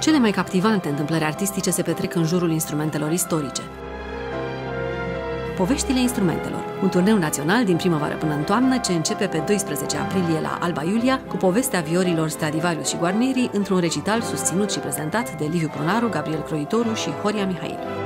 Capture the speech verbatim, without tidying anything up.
Cele mai captivante întâmplări artistice se petrec în jurul instrumentelor istorice. Poveștile instrumentelor, un turneu național din primăvară până în toamnă, ce începe pe doisprezece aprilie la Alba Iulia, cu povestea viorilor Stradivarius și Guarneri, într-un recital susținut și prezentat de Liviu Prunaru, Gabriel Croitoru și Horia Mihail.